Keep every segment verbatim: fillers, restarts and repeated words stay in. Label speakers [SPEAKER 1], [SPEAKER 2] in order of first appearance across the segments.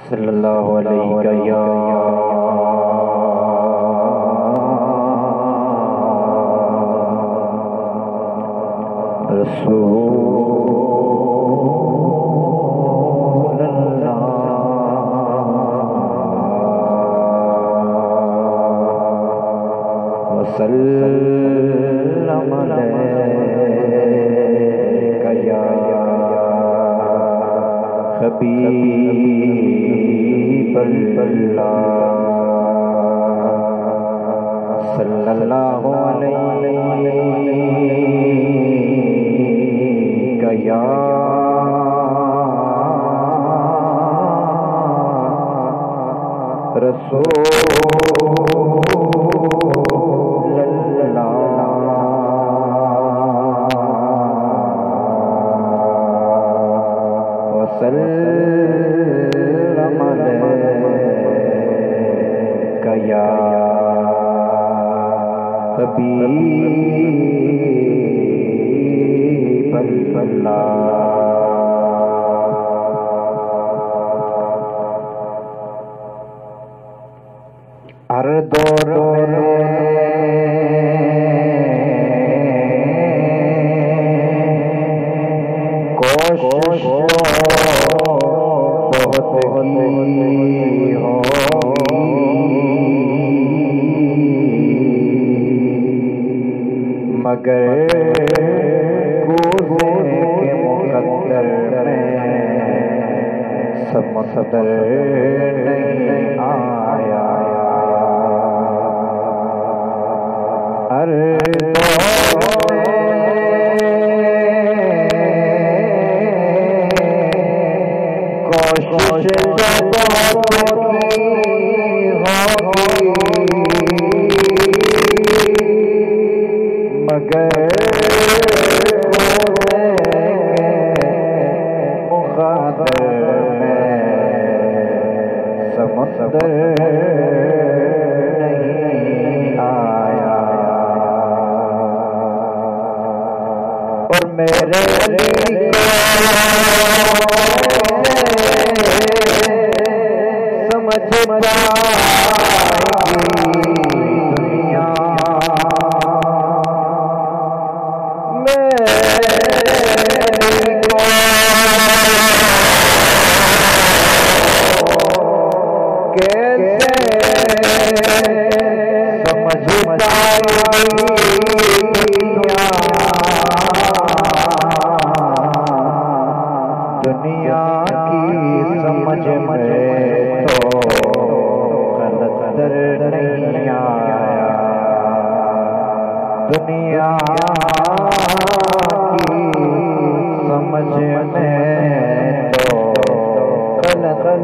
[SPEAKER 1] صلی اللہ علیہ یا رسول اللہ وسلم علیک یا حبیب اللہ صلی اللہ علیک یا رسول اللہ وسلم علیک یا حبیب اللہ ہر دور میں کوشش بہت ہی ہوگی مگر کوزے کے مقدر میں سمندر نہیں آیا ہر دور کوشش بہت کی ہوگی مگر مقدر میں سمندر نہیں آیا اور میرے سمجھ دنیا دنیا کی سمجھ میں تو قدر نہیں آیا دنیا کی سمجھ میں تو قدر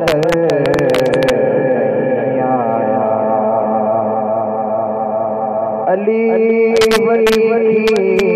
[SPEAKER 1] نہیں آیا علی ولی